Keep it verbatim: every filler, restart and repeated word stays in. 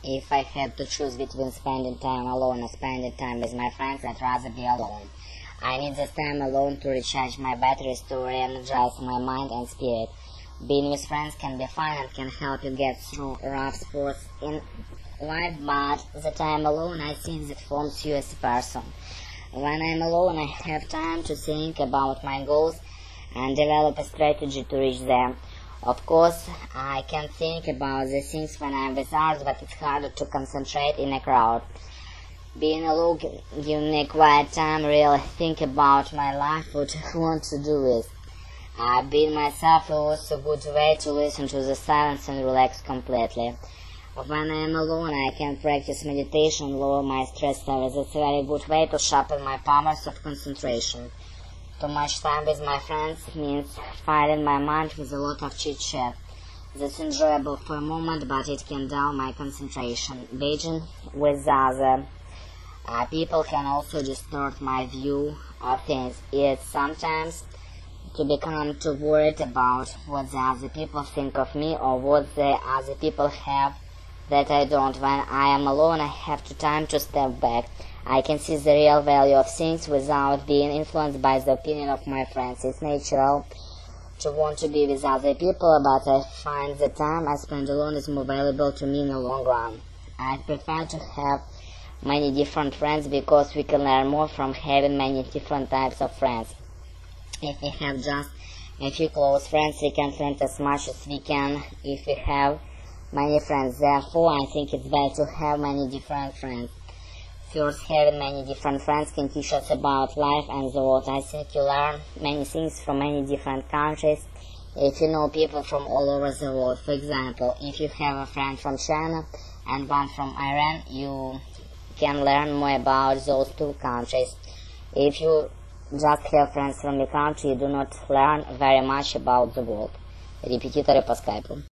If I had to choose between spending time alone or spending time with my friends, I'd rather be alone. I need this time alone to recharge my batteries, to re-energize my mind and spirit. Being with friends can be fun and can help you get through rough spots in life, but the time alone, I think, that forms you as a person. When I'm alone, I have time to think about my goals and develop a strategy to reach them. Of course, I can think about the things when I'm with others, but it's harder to concentrate in a crowd. Being alone gives me a quiet time, really think about my life, what I want to do with. Uh, being myself is also a good way to listen to the silence and relax completely. When I am alone, I can practice meditation, lower my stress levels. It's a very good way to sharpen my powers of concentration. Too much time with my friends means filling my mind with a lot of chit-chat. That's enjoyable for a moment, but it can dull my concentration. Being with other uh, people can also distort my view of things. It's sometimes to become too worried about what the other people think of me or what the other people have that I don't. When I am alone, I have the time to step back. I can see the real value of things without being influenced by the opinion of my friends. It's natural to want to be with other people, but I find the time I spend alone is more valuable to me in the long run. I prefer to have many different friends because we can learn more from having many different types of friends. If we have just a few close friends, we can learn as much as we can if we have many friends. Therefore, I think it's better to have many different friends. First, having many different friends can teach us about life and the world. I think you learn many things from many different countries if you know people from all over the world. For example, if you have a friend from China and one from Iran, you can learn more about those two countries. If you just have friends from your country, you do not learn very much about the world. Репетиторы по скайпу.